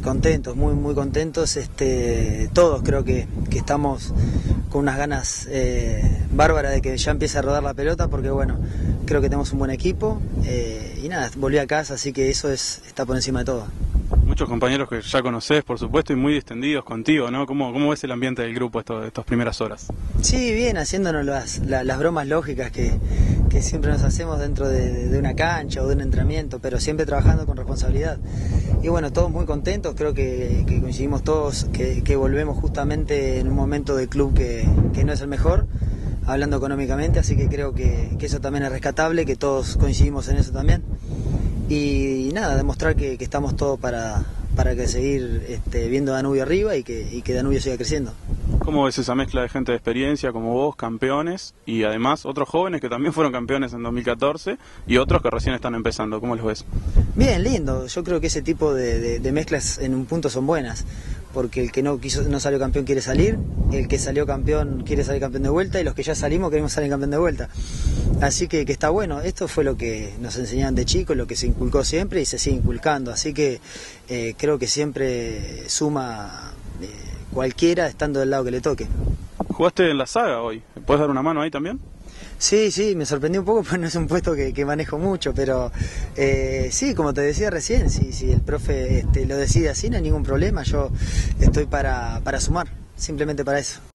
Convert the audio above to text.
contentos, muy contentos. Todos creo que estamos con unas ganas bárbaras de que ya empiece a rodar la pelota, porque bueno, creo que tenemos un buen equipo y nada, volví a casa, así que eso está por encima de todo. Muchos compañeros que ya conocés, por supuesto, y muy distendidos contigo, ¿no? ¿Cómo ves el ambiente del grupo estas primeras horas? Sí, bien, haciéndonos las bromas lógicas que siempre nos hacemos dentro de una cancha o de un entrenamiento, pero siempre trabajando con responsabilidad. Y bueno, todos muy contentos, creo que coincidimos todos que volvemos justamente en un momento del club que no es el mejor, hablando económicamente, así que creo que eso también es rescatable, que todos coincidimos en eso también. Y nada, demostrar que estamos todos para que seguir viendo a Danubio arriba y que Danubio siga creciendo. ¿Cómo ves esa mezcla de gente de experiencia como vos, campeones, y además otros jóvenes que también fueron campeones en 2014 y otros que recién están empezando? ¿Cómo los ves? Bien, lindo. Yo creo que ese tipo de mezclas en un punto son buenas, porque el que no salió campeón quiere salir, el que salió campeón quiere salir campeón de vuelta y los que ya salimos queremos salir campeón de vuelta. Así que está bueno. Esto fue lo que nos enseñaban de chicos, lo que se inculcó siempre y se sigue inculcando. Así que creo que siempre suma cualquiera estando del lado que le toque. ¿Jugaste en la saga hoy? ¿Puedes dar una mano ahí también? Sí, me sorprendí un poco, pues no es un puesto que manejo mucho, pero sí, como te decía recién, si el profe lo decide así, no hay ningún problema, yo estoy para sumar, simplemente para eso.